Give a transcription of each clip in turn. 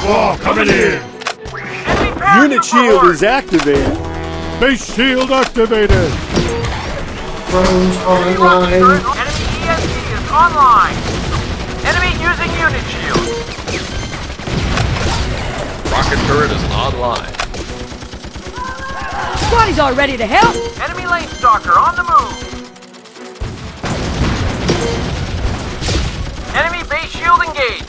wall coming in! Unit shield is activated. Base shield activated! Drones Enemy online. ESP is online. Enemy using unit shield. Rocket turret is online. Squaddies all ready to help. Enemy lane stalker on the move. Enemy base shield engaged.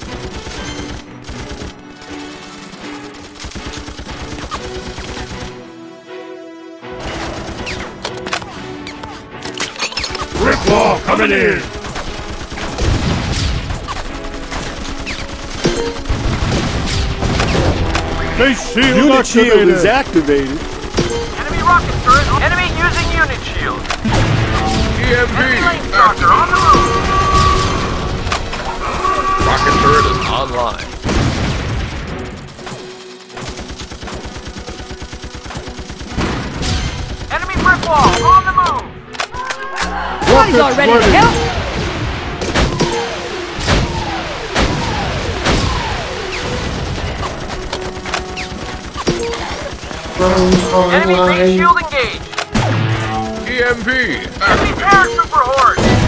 Brick wall coming in! Base shield Unit activated! shield is activated. Enemy rocket turret. Enemy using unit shield. Enemy lane EMP! stalker on the move. Rocket turret is online. Enemy brick wall on the move. Squaddies all ready to help. Drones Enemy base online. shield engaged. EMP! Enemy paratrooper horde.